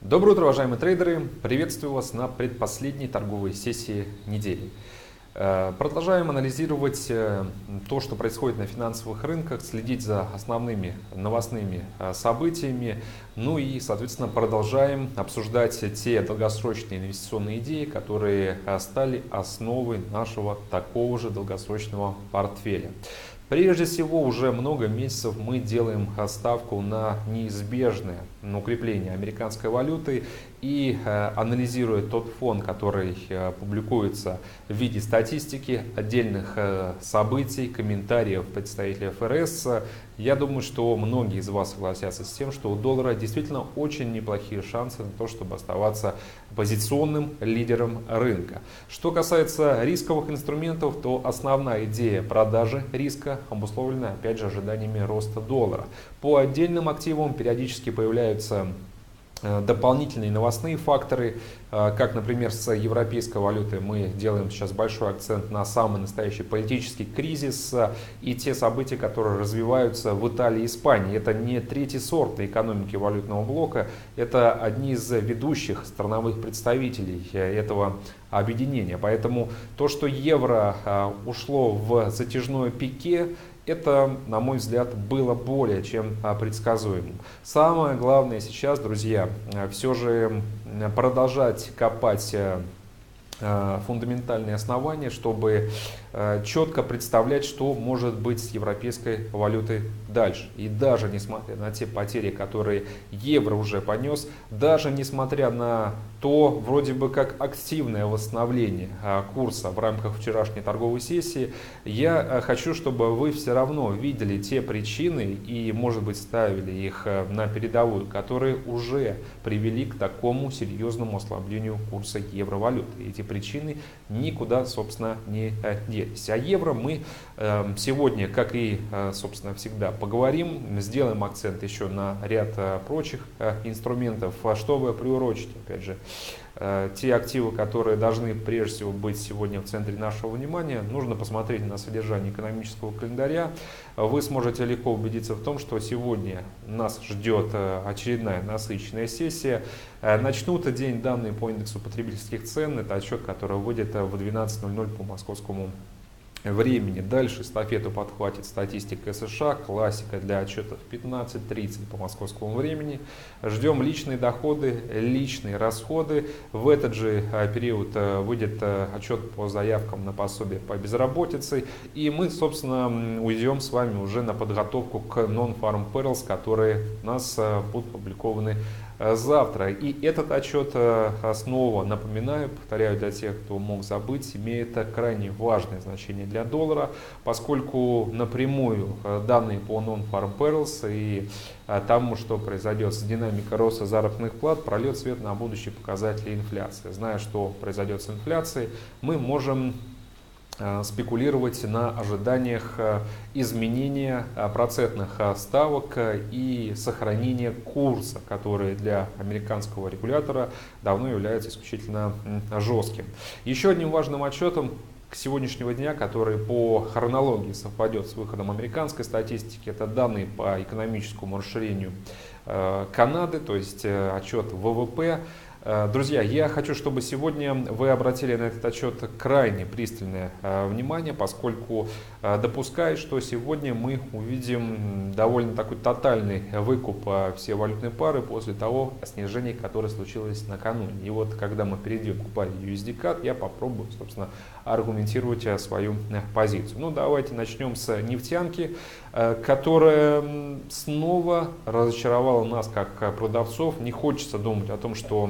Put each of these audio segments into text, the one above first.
Доброе утро, уважаемые трейдеры! Приветствую вас на предпоследней торговой сессии недели. Продолжаем анализировать то, что происходит на финансовых рынках, следить за основными новостными событиями, ну и, соответственно, продолжаем обсуждать те долгосрочные инвестиционные идеи, которые стали основой нашего такого же долгосрочного портфеля. Прежде всего, уже много месяцев мы делаем ставку на неизбежное укрепление американской валюты и анализируя тот фон, который публикуется в виде статистики, отдельных событий, комментариев представителей ФРС, я думаю, что многие из вас согласятся с тем, что у доллара действительно очень неплохие шансы на то, чтобы оставаться позиционным лидером рынка. Что касается рисковых инструментов, то основная идея продажи риска обусловлена, опять же, ожиданиями роста доллара. По отдельным активам периодически появляются дополнительные новостные факторы, как, например, с европейской валютой мы делаем сейчас большой акцент на самый настоящий политический кризис и те события, которые развиваются в Италии и Испании. Это не третий сорт экономики валютного блока, это одни из ведущих страновых представителей этого объединения. Поэтому то, что евро ушло в затяжное пике, это, на мой взгляд, было более чем предсказуемым. Самое главное сейчас, друзья, все же продолжать копать фундаментальные основания, чтобы четко представлять, что может быть с европейской валютой дальше. И даже несмотря на те потери, которые евро уже понес, даже несмотря на то вроде бы как активное восстановление курса в рамках вчерашней торговой сессии, я хочу, чтобы вы все равно видели те причины и, может быть, ставили их на передовую, которые уже привели к такому серьезному ослаблению курса евровалюты. Эти причины никуда, собственно, не делись. О евро мы сегодня, как и, собственно, всегда, поговорим, сделаем акцент еще на ряд прочих инструментов, чтобы приурочить, опять же, те активы, которые должны прежде всего быть сегодня в центре нашего внимания. Нужно посмотреть на содержание экономического календаря. Вы сможете легко убедиться в том, что сегодня нас ждет очередная насыщенная сессия. Начнут день данные по индексу потребительских цен. Это отчет, который выйдет в 12:00 по московскому времени. Дальше эстафету подхватит статистика США, классика для отчетов 15:30 по московскому времени. Ждем личные доходы, личные расходы. В этот же период выйдет отчет по заявкам на пособие по безработице. И мы, собственно, уйдем с вами уже на подготовку к Non-Farm Payrolls, которые у нас будут опубликованы завтра. И этот отчет, снова напоминаю, повторяю для тех, кто мог забыть, имеет крайне важное значение для доллара, поскольку напрямую данные по Non-Farm Payrolls и тому, что произойдет с динамикой роста заработных плат, прольет свет на будущие показатели инфляции. Зная, что произойдет с инфляцией, мы можем спекулировать на ожиданиях изменения процентных ставок и сохранения курса, который для американского регулятора давно является исключительно жестким. Еще одним важным отчетом к сегодняшнего дня, который по хронологии совпадет с выходом американской статистики, это данные по экономическому расширению Канады, то есть отчет ВВП. Друзья, я хочу, чтобы сегодня вы обратили на этот отчет крайне пристальное внимание, поскольку допускаю, что сегодня мы увидим довольно такой тотальный выкуп всей валютной пары после того снижения, которое случилось накануне. И вот когда мы перейдем к паре USD-CAD, я попробую, собственно, аргументировать свою позицию. Ну, давайте начнем с нефтянки, которая снова разочаровала нас как продавцов. Не хочется думать о том, что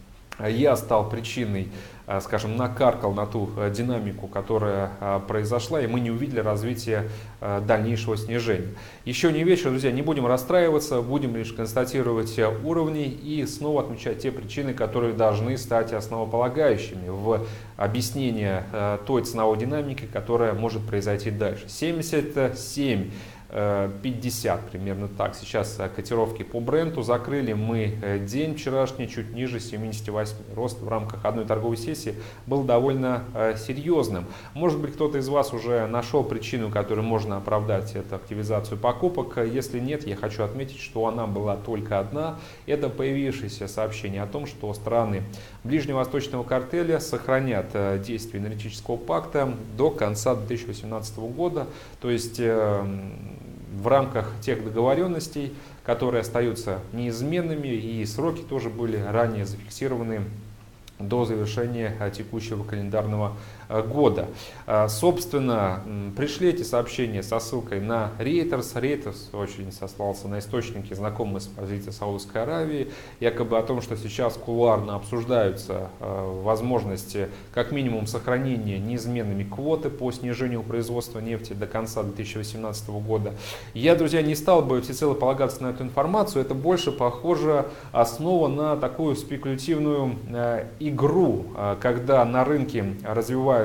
я стал причиной, скажем, накаркал на ту динамику, которая произошла, и мы не увидели развития дальнейшего снижения. Еще не вечер, друзья, не будем расстраиваться, будем лишь констатировать уровни и снова отмечать те причины, которые должны стать основополагающими в объяснении той ценовой динамики, которая может произойти дальше. 77 50, примерно так. Сейчас котировки по бренду. Закрыли мы день вчерашний чуть ниже 78. Рост в рамках одной торговой сессии был довольно серьезным. Может быть, кто-то из вас уже нашел причину, которой можно оправдать эту активизацию покупок. Если нет, я хочу отметить, что она была только одна. Это появившееся сообщение о том, что страны ближневосточного картеля сохранят действие энергетического пакта до конца 2018 года. То есть в рамках тех договоренностей, которые остаются неизменными, и сроки тоже были ранее зафиксированы до завершения текущего календарного года. Собственно, пришли эти сообщения со ссылкой на Reuters. Reuters очень сослался на источники, знакомые с позицией Саудовской Аравии, якобы о том, что сейчас кулуарно обсуждаются возможности как минимум сохранения неизменными квоты по снижению производства нефти до конца 2018 года. Я, друзья, не стал бы всецело полагаться на эту информацию. Это больше похоже основа на такую спекулятивную игру, когда на рынке развиваются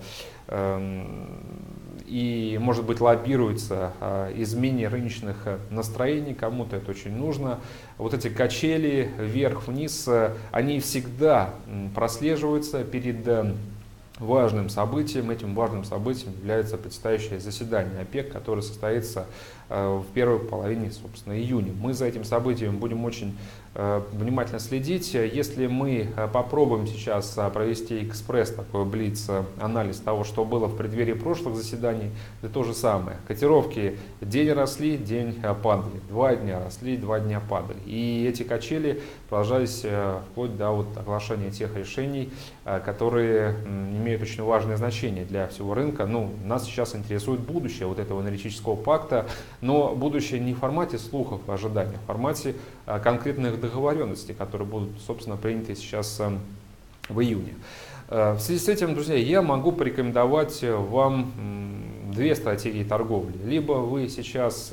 и, может быть, лоббируется изменение рыночных настроений, кому-то это очень нужно. Вот эти качели вверх-вниз, они всегда прослеживаются перед важным событием. Этим важным событием является предстоящее заседание ОПЕК, которое состоится в первой половине, собственно, июня. Мы за этим событием будем очень внимательно следить. Если мы попробуем сейчас провести экспресс, такой блиц-анализ того, что было в преддверии прошлых заседаний, это то же самое. Котировки день росли, день падали, 2 дня росли, 2 дня падали. И эти качели продолжались вплоть до оглашения тех решений, которые имеют очень важное значение для всего рынка. Нас сейчас интересует будущее вот этого энергетического пакта, но будущее не в формате слухов и ожиданий, а в формате конкретных договоренностей, которые будут, собственно, приняты сейчас в июне. В связи с этим, друзья, я могу порекомендовать вам 2 стратегии торговли. Либо вы сейчас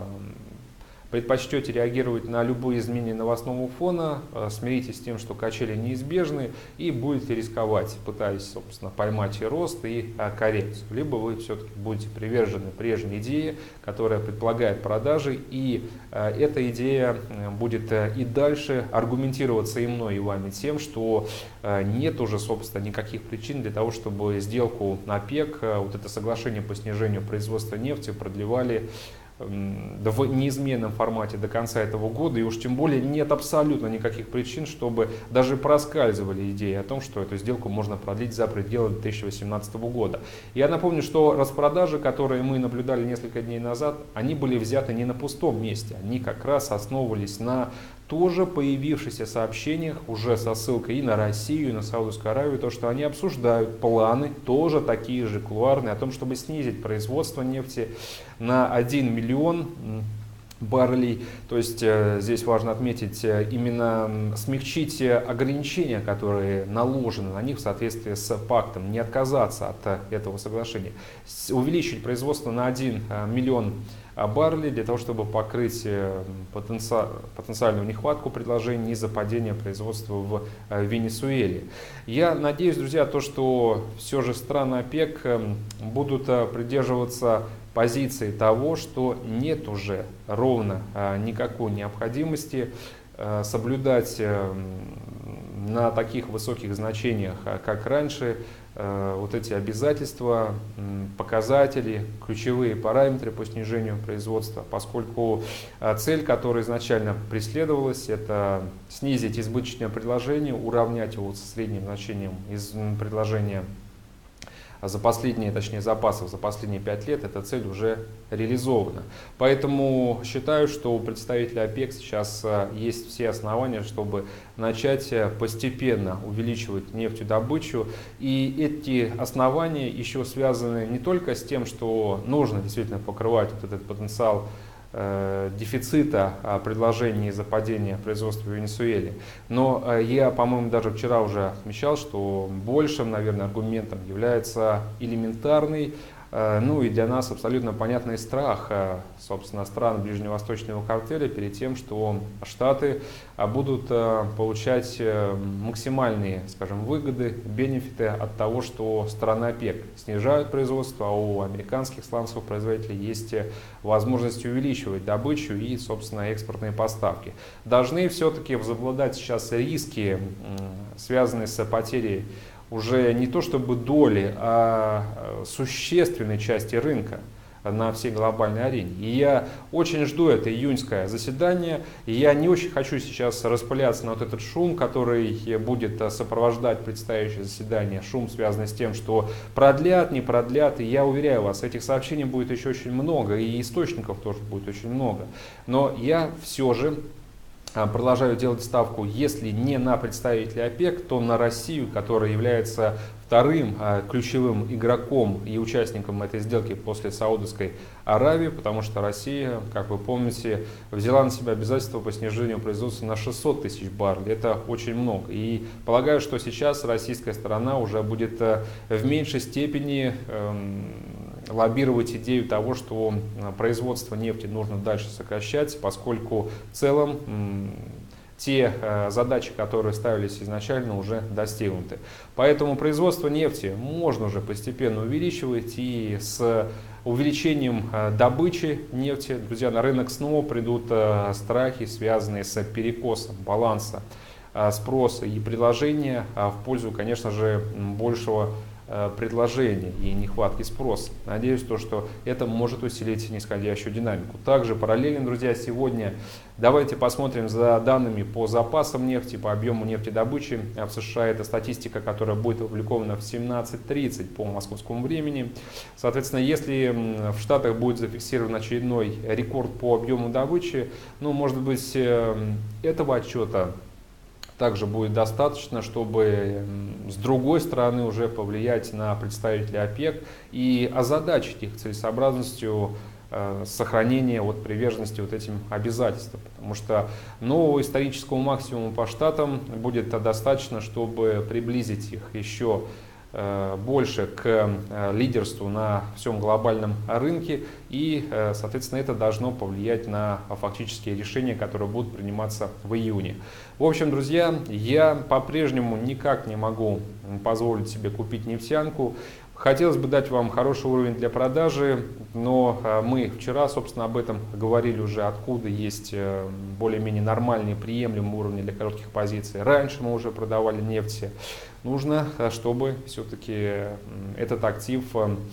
предпочтете реагировать на любые изменения новостного фона, смиритесь с тем, что качели неизбежны, и будете рисковать, пытаясь, собственно, поймать и рост, и коррекцию. Либо вы все-таки будете привержены прежней идее, которая предполагает продажи, и эта идея будет и дальше аргументироваться и мной, и вами тем, что нет уже, собственно, никаких причин для того, чтобы сделку на ОПЕК, вот это соглашение по снижению производства нефти, продлевали в неизменном формате до конца этого года, и уж тем более нет абсолютно никаких причин, чтобы даже проскальзывали идеи о том, что эту сделку можно продлить за пределы 2018 года. Я напомню, что распродажи, которые мы наблюдали несколько дней назад, они были взяты не на пустом месте, они как раз основывались на тоже появившихся сообщениях, уже со ссылкой и на Россию, и на Саудовскую Аравию, то, что они обсуждают планы, тоже такие же кулуарные, о том, чтобы снизить производство нефти на 1 миллион баррелей. То есть здесь важно отметить, именно смягчить ограничения, которые наложены на них в соответствии с пактом, не отказаться от этого соглашения, увеличить производство на 1 миллион баррелей для того, чтобы покрыть потенциальную нехватку предложений из-за падения производства в Венесуэле. Я надеюсь, друзья, что все же страны ОПЕК будут придерживаться позиции того, что нет уже ровно никакой необходимости соблюдать на таких высоких значениях, как раньше, вот эти обязательства, показатели, ключевые параметры по снижению производства, поскольку цель, которая изначально преследовалась, это снизить избыточное предложение, уравнять его со средним значением из предложения за последние, точнее запасов за последние 5 лет, эта цель уже реализована. Поэтому считаю, что у представителей ОПЕК сейчас есть все основания, чтобы начать постепенно увеличивать нефтедобычу. И эти основания еще связаны не только с тем, что нужно действительно покрывать вот этот потенциал дефицита предложений из-за падения производства в Венесуэле. Но я, по-моему, даже вчера уже отмечал, что большим, наверное, аргументом является элементарный Ну и для нас абсолютно понятный страх, собственно, стран ближневосточного картеля перед тем, что Штаты будут получать максимальные, скажем, выгоды, бенефиты от того, что страны ОПЕК снижают производство, а у американских сланцевых производителей есть возможность увеличивать добычу и, собственно, экспортные поставки. Должны все-таки возобладать сейчас риски, связанные с потерей уже не то чтобы доли, а существенной части рынка на всей глобальной арене. И я очень жду это июньское заседание. И я не очень хочу сейчас распыляться на вот этот шум, который будет сопровождать предстоящее заседание. Шум, связанный с тем, что продлят, не продлят. И я уверяю вас, этих сообщений будет еще очень много. И источников тоже будет очень много. Но я все же продолжаю делать ставку, если не на представителей ОПЕК, то на Россию, которая является вторым ключевым игроком и участником этой сделки после Саудовской Аравии, потому что Россия, как вы помните, взяла на себя обязательства по снижению производства на 600 тысяч баррелей. Это очень много. И полагаю, что сейчас российская сторона уже будет в меньшей степени лоббировать идею того, что производство нефти нужно дальше сокращать, поскольку в целом те задачи, которые ставились изначально, уже достигнуты. Поэтому производство нефти можно уже постепенно увеличивать, и с увеличением добычи нефти, друзья, на рынок снова придут страхи, связанные с перекосом баланса спроса и предложения в пользу, конечно же, большего предложения и нехватки спроса. Надеюсь, что это может усилить нисходящую динамику. Также параллельно, друзья, сегодня давайте посмотрим за данными по запасам нефти, по объему нефтедобычи в США. Это статистика, которая будет опубликована в 17:30 по московскому времени. Соответственно, если в Штатах будет зафиксирован очередной рекорд по объему добычи, ну, может быть, этого отчета также будет достаточно, чтобы с другой стороны уже повлиять на представителей ОПЕК и озадачить их целесообразностью сохранения приверженности этим обязательствам. Потому что нового исторического максимума по штатам будет достаточно, чтобы приблизить их еще больше к лидерству на всем глобальном рынке, и, соответственно, это должно повлиять на фактические решения, которые будут приниматься в июне. В общем, друзья, я по-прежнему никак не могу позволить себе купить нефтянку. Хотелось бы дать вам хороший уровень для продажи, но мы вчера, собственно, об этом говорили уже, откуда есть более-менее нормальные, приемлемые уровни для коротких позиций. Раньше мы уже продавали нефть. Нужно, чтобы все-таки этот актив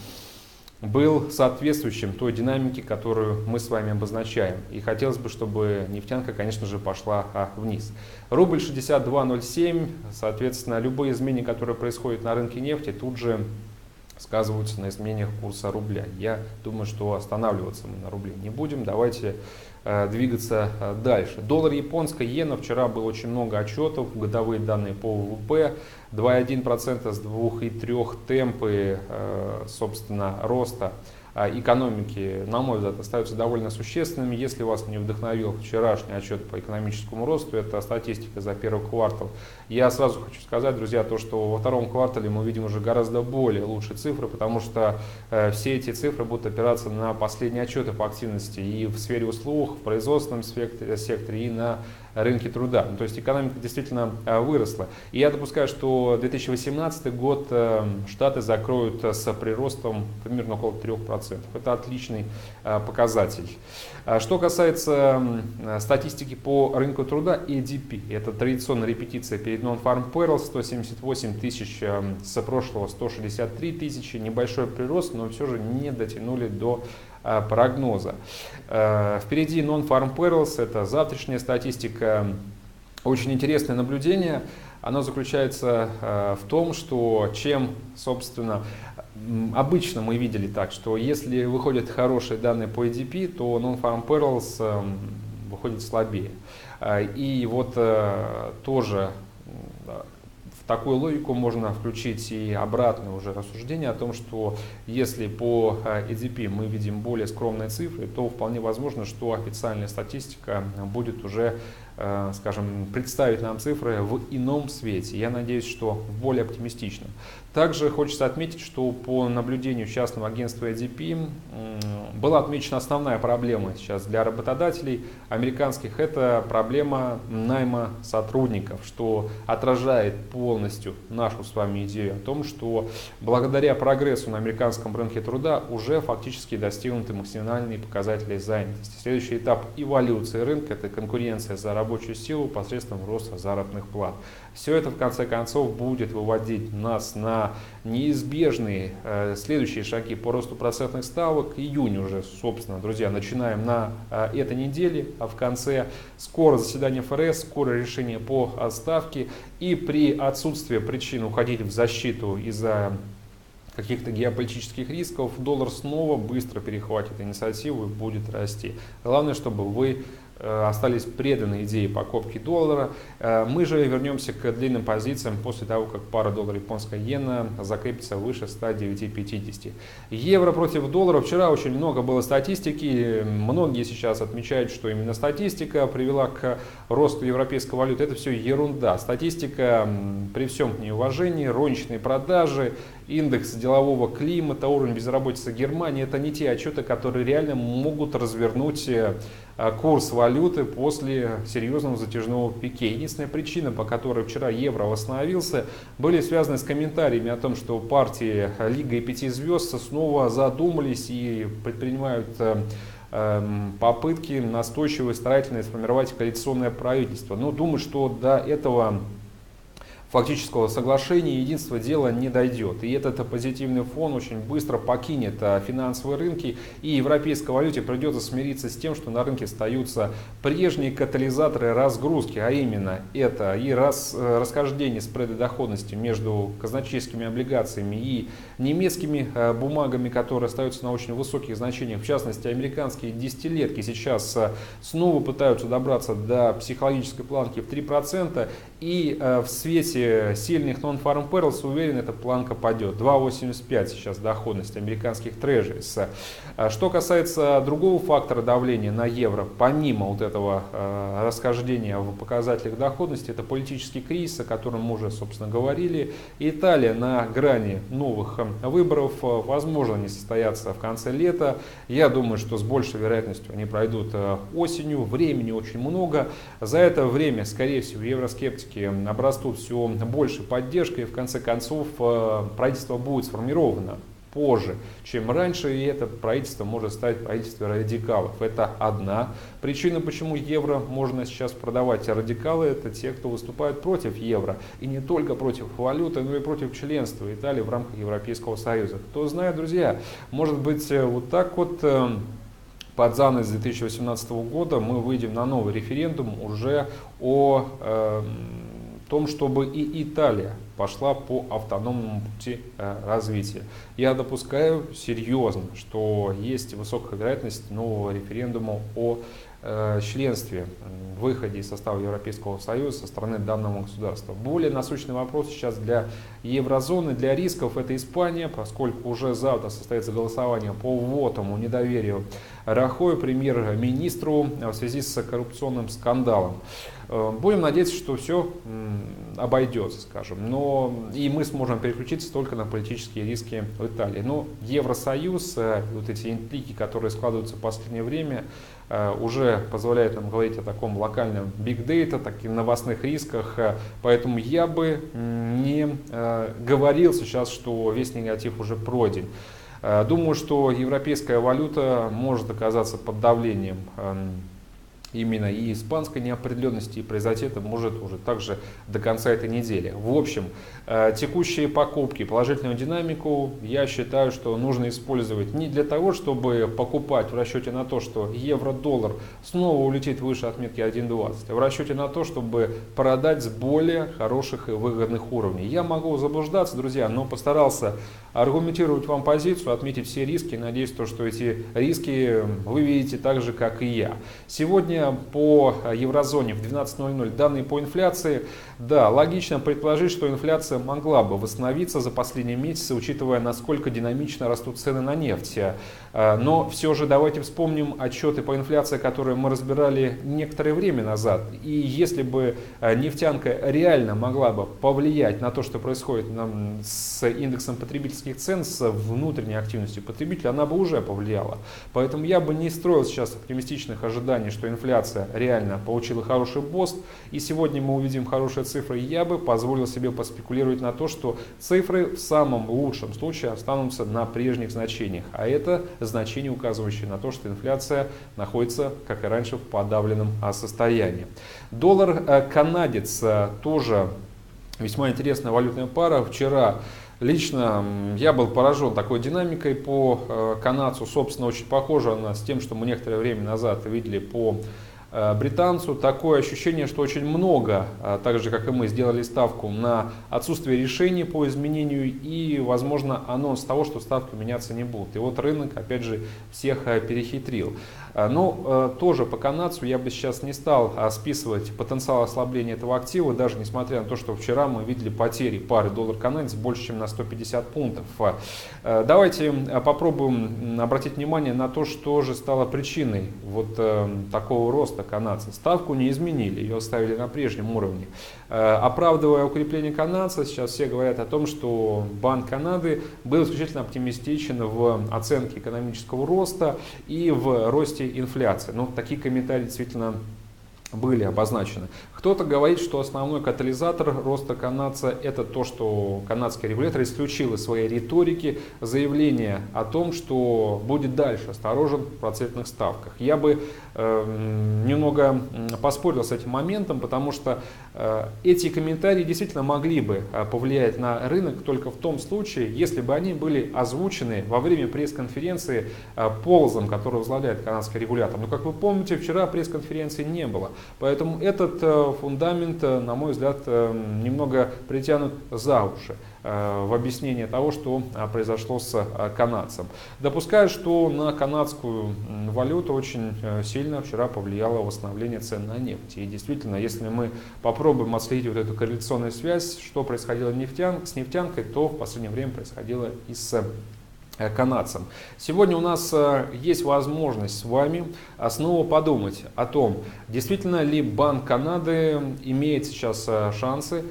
был соответствующим той динамике, которую мы с вами обозначаем. И хотелось бы, чтобы нефтянка, конечно же, пошла вниз. Рубль 62.07, соответственно, любые изменения, которые происходят на рынке нефти, тут же сказываются на изменениях курса рубля. Я думаю, что останавливаться мы на рубле не будем. Давайте двигаться дальше. Доллар, японская иена. Вчера было очень много отчетов, годовые данные по ВВП. 2,1% с 2,3% темпы, собственно, роста экономики, на мой взгляд, остаются довольно существенными. Если вас не вдохновил вчерашний отчет по экономическому росту, это статистика за первый квартал, я сразу хочу сказать, друзья, что во втором квартале мы видим уже гораздо более лучшие цифры, потому что все эти цифры будут опираться на последние отчеты по активности и в сфере услуг, в производственном секторе, и на рынке труда. То есть экономика действительно выросла. И я допускаю, что 2018 год Штаты закроют с приростом примерно около 3%. Это отличный показатель. Что касается статистики по рынку труда, ADP, это традиционная репетиция перед Non-Farm Payroll, 178 тысяч с прошлого 163 тысячи, небольшой прирост, но все же не дотянули до прогноза. Впереди Non-Farm Payrolls, это завтрашняя статистика. Очень интересное наблюдение. Оно заключается в том, что чем, собственно, обычно мы видели так, что если выходят хорошие данные по ADP, то Non-Farm Payrolls выходит слабее. И тоже в такую логику можно включить и обратное уже рассуждение о том, что если по ADP мы видим более скромные цифры, то вполне возможно, что официальная статистика будет уже, скажем, представить нам цифры в ином свете. Я надеюсь, что в более оптимистичном. Также хочется отметить, что по наблюдению частного агентства ADP была отмечена основная проблема сейчас для работодателей американских. Это проблема найма сотрудников, что отражает полностью нашу с вами идею о том, что благодаря прогрессу на американском рынке труда уже фактически достигнуты максимальные показатели занятости. Следующий этап эволюции рынка – это конкуренция за рабочую силу посредством роста заработных плат. Все это в конце концов будет выводить нас на неизбежные следующие шаги по росту процентных ставок. Июнь уже, собственно, друзья, начинаем на этой неделе, а в конце скоро заседание ФРС, скоро решение по ставке. И при отсутствии причин уходить в защиту из-за каких-то геополитических рисков, доллар снова быстро перехватит инициативу и будет расти. Главное, чтобы вы остались преданы идее покупки доллара. Мы же вернемся к длинным позициям после того, как пара доллара японская иена закрепится выше 109.50. Евро против доллара. Вчера очень много было статистики. Многие сейчас отмечают, что именно статистика привела к росту европейской валюты. Это все ерунда. Статистика, при всем неуважении, розничные продажи, индекс делового климата, уровень безработицы Германии — это не те отчеты, которые реально могут развернуть курс валюты после серьезного затяжного пике. Единственная причина, по которой вчера евро восстановился, были связаны с комментариями о том, что партии Лига и 5 звезд снова задумались и предпринимают попытки настойчиво и старательно сформировать коалиционное правительство. Но думаю, что до этого фактического соглашения и единства дела не дойдет. И этот позитивный фон очень быстро покинет финансовые рынки, и европейской валюте придется смириться с тем, что на рынке остаются прежние катализаторы разгрузки, а именно это и расхождение спреда доходности между казначейскими облигациями и немецкими бумагами, которые остаются на очень высоких значениях. В частности, американские десятилетки сейчас снова пытаются добраться до психологической планки в 3%, и в свете сильных non-farm payrolls, уверен, эта планка падет. 2,85 сейчас доходность американских трежерис. Что касается другого фактора давления на евро, помимо вот этого расхождения в показателях доходности, это политический кризис, о котором мы уже, собственно, говорили. Италия на грани новых выборов, возможно, они состоятся в конце лета. Я думаю, что с большей вероятностью они пройдут осенью. Времени очень много. За это время, скорее всего, евроскептики обрастут все большей поддержкой, и в конце концов правительство будет сформировано позже, чем раньше, и это правительство может стать правительством радикалов. Это одна причина, почему евро можно сейчас продавать. А радикалы — это те, кто выступают против евро, и не только против валюты, но и против членства Италии в рамках Европейского Союза. Кто знает, друзья, может быть, вот так вот под занавес 2018 года мы выйдем на новый референдум уже о том, чтобы и Италия пошла по автономному пути развития. Я допускаю серьезно, что есть высокая вероятность нового референдума о членстве, выходе из состава Европейского Союза со стороны данного государства. Более насущный вопрос сейчас для еврозоны, для рисков — это Испания, поскольку уже завтра состоится голосование по вотуму недоверию Рахою, премьер-министру, в связи с коррупционным скандалом. Будем надеяться, что все обойдется, скажем, но и мы сможем переключиться только на политические риски в Италии. Но Евросоюз, вот эти интриги, которые складываются в последнее время, уже позволяют нам говорить о таком локальном big data, таких новостных рисках, поэтому я бы не говорил сейчас, что весь негатив уже пройден. Думаю, что европейская валюта может оказаться под давлением именно и испанской неопределенности, и произойти это может уже также до конца этой недели. В общем, текущие покупки, положительную динамику, я считаю, что нужно использовать не для того, чтобы покупать в расчете на то, что евро-доллар снова улетит выше отметки 1.20, а в расчете на то, чтобы продать с более хороших и выгодных уровней. Я могу заблуждаться, друзья, но постарался аргументировать вам позицию, отметить все риски. Надеюсь, что эти риски вы видите так же, как и я. Сегодня по еврозоне в 12:00 данные по инфляции. Да, логично предположить, что инфляция могла бы восстановиться за последние месяцы, учитывая, насколько динамично растут цены на нефть. Но все же давайте вспомним отчеты по инфляции, которые мы разбирали некоторое время назад. И если бы нефтянка реально могла бы повлиять на то, что происходит с индексом потребительских цен, с внутренней активностью потребителя, она бы уже повлияла. Поэтому я бы не строил сейчас оптимистичных ожиданий, что инфляция реально получила хороший буст, и сегодня мы увидим хорошие цифры. Я бы позволил себе поспекулировать на то, что цифры в самом лучшем случае останутся на прежних значениях. А это значение, указывающее на то, что инфляция находится, как и раньше, в подавленном состоянии. Доллар-канадец тоже весьма интересная валютная пара. Вчера лично я был поражен такой динамикой по канадцу. Собственно, очень похожа она с тем, что мы некоторое время назад видели по британцу. Такое ощущение, что очень много, так же как и мы, сделали ставку на отсутствие решений по изменению и, возможно, анонс того, что ставки меняться не будут. И вот рынок, опять же, всех перехитрил. Но тоже по канадцу я бы сейчас не стал списывать потенциал ослабления этого актива, даже несмотря на то, что вчера мы видели потери пары доллар-канадец больше, чем на 150 пунктов. Давайте попробуем обратить внимание на то, что же стало причиной вот такого роста канадца. Ставку не изменили, ее оставили на прежнем уровне. Оправдывая укрепление канадца, сейчас все говорят о том, что Банк Канады был исключительно оптимистичен в оценке экономического роста и в росте инфляции. Ну, такие комментарии действительно были обозначены. Кто-то говорит, что основной катализатор роста канадца — это то, что канадский регулятор исключил из своей риторики заявление о том, что будет дальше осторожен в процентных ставках. Я бы немного поспорил с этим моментом, потому что эти комментарии действительно могли бы повлиять на рынок только в том случае, если бы они были озвучены во время пресс-конференции Ползом, который возглавляет канадский регулятор. Но, как вы помните, вчера пресс-конференции не было. Поэтому этот фундамент, на мой взгляд, немного притянут за уши в объяснение того, что произошло с канадцем. Допускаю, что на канадскую валюту очень сильно вчера повлияло восстановление цен на нефть. И действительно, если мы попробуем отследить вот эту корреляционную связь, что происходило с нефтянкой, то в последнее время происходило и с канадцам. Сегодня у нас есть возможность с вами снова подумать о том, действительно ли Банк Канады имеет сейчас шансы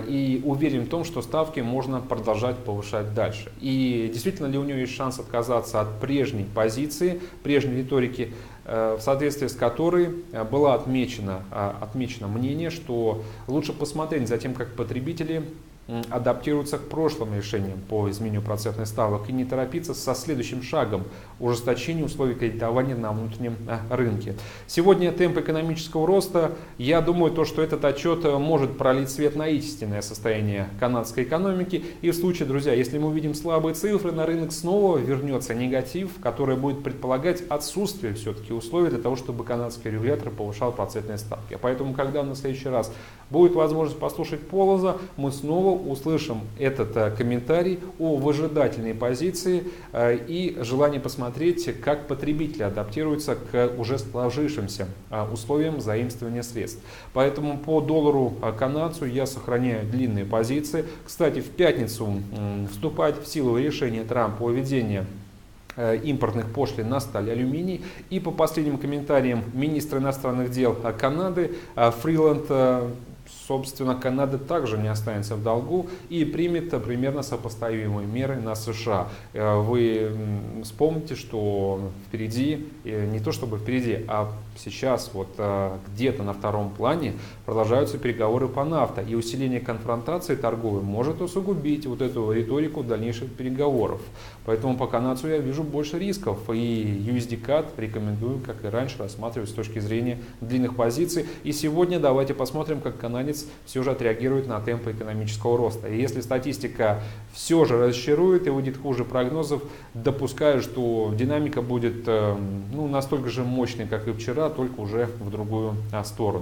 и уверен в том, что ставки можно продолжать повышать дальше. И действительно ли у него есть шанс отказаться от прежней позиции, прежней риторики, в соответствии с которой было отмечено мнение, что лучше посмотреть за тем, как потребители адаптируются к прошлым решениям по изменению процентных ставок и не торопиться со следующим шагом ужесточения условий кредитования на внутреннем рынке. Сегодня темп экономического роста, я думаю, что этот отчет может пролить свет на истинное состояние канадской экономики. И в случае, друзья, если мы увидим слабые цифры, на рынок снова вернется негатив, который будет предполагать отсутствие все-таки условий для того, чтобы канадский регулятор повышал процентные ставки. Поэтому, когда на следующий раз будет возможность послушать Полоза, мы снова услышим этот комментарий о выжидательной позиции и желание посмотреть, как потребители адаптируются к уже сложившимся условиям заимствования средств. Поэтому по доллару канадцу я сохраняю длинные позиции. Кстати, в пятницу вступает в силу решение Трампа о введении импортных пошлин на сталь и алюминий. И по последним комментариям министра иностранных дел Канады Фриланд, собственно, Канада также не останется в долгу и примет примерно сопоставимые меры на США. Вы вспомните, что впереди, не то чтобы впереди, а сейчас вот где-то на втором плане продолжаются переговоры по нафте. И усиление конфронтации торговой может усугубить вот эту риторику дальнейших переговоров. Поэтому по канадцу я вижу больше рисков. И USD-CAD рекомендую, как и раньше, рассматривать с точки зрения длинных позиций. И сегодня давайте посмотрим, как канадец все же отреагирует на темпы экономического роста. И если статистика все же разочарует и выйдет хуже прогнозов, допускаю, что динамика будет настолько же мощной, как и вчера, только уже в другую сторону.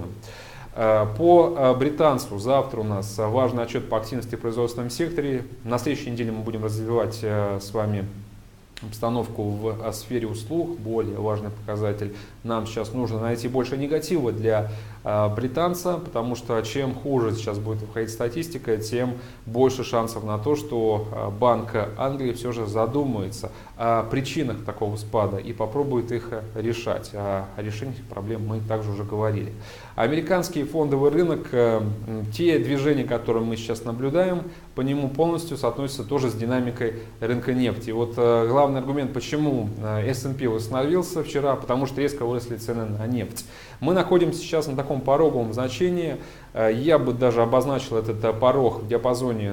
По британцу завтра у нас важный отчет по активности в производственном секторе. На следующей неделе мы будем развивать с вами обстановку в сфере услуг, более важный показатель. Нам сейчас нужно найти больше негатива для британца, потому что чем хуже сейчас будет выходить статистика, тем больше шансов на то, что Банк Англии все же задумается о причинах такого спада и попробует их решать. О решении проблем мы также уже говорили. Американский фондовый рынок, те движения, которые мы сейчас наблюдаем, по нему полностью соотносятся тоже с динамикой рынка нефти. Вот главный аргумент, почему S&P восстановился вчера, потому что резко выросли цены на нефть. Мы находимся сейчас на таком пороговом значении. Я бы даже обозначил этот порог в диапазоне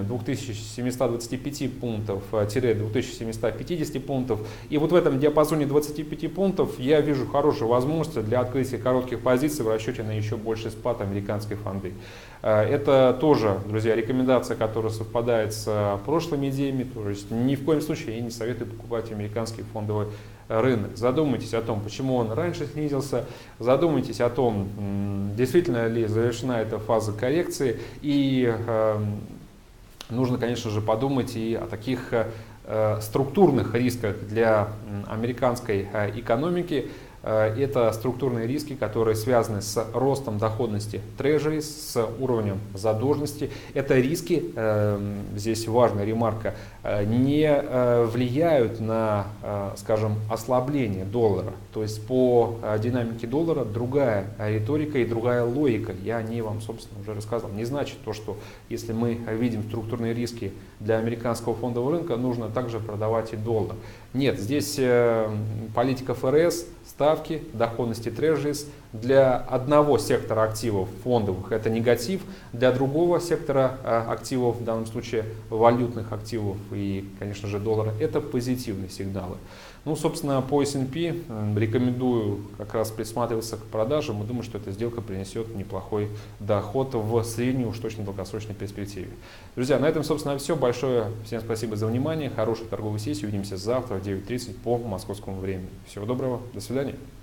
2725 пунктов-2750 пунктов. И вот в этом диапазоне 25 пунктов я вижу хорошую возможность для открытия коротких позиций в расчете на еще больший спад американской фонды. Это тоже, друзья, рекомендация, которая совпадает с прошлыми идеями. То есть ни в коем случае я не советую покупать американский фондовый рынок. Задумайтесь о том, почему он раньше снизился, задумайтесь о том, действительно ли завершена эта фаза коррекции, и нужно, конечно же, подумать и о таких структурных рисках для американской экономики. Это структурные риски, которые связаны с ростом доходности трежери, с уровнем задолженности. Это риски, здесь важная ремарка, не влияют на, скажем, ослабление доллара. То есть по динамике доллара другая риторика и другая логика. Я о ней вам, собственно, уже рассказал. Не значит то, что если мы видим структурные риски для американского фондового рынка, нужно также продавать и доллар. Нет, здесь политика ФРС, ставки, доходности трежерис для одного сектора активов фондовых это негатив, для другого сектора активов, в данном случае валютных активов и, конечно же, доллара, это позитивные сигналы. Ну, собственно, по S&P рекомендую как раз присматриваться к продажам и думаю, что эта сделка принесет неплохой доход в средней, уж точно долгосрочной перспективе. Друзья, на этом, собственно, все. Большое всем спасибо за внимание, хорошей торговой сессии. Увидимся завтра в 9:30 по московскому времени. Всего доброго, до свидания.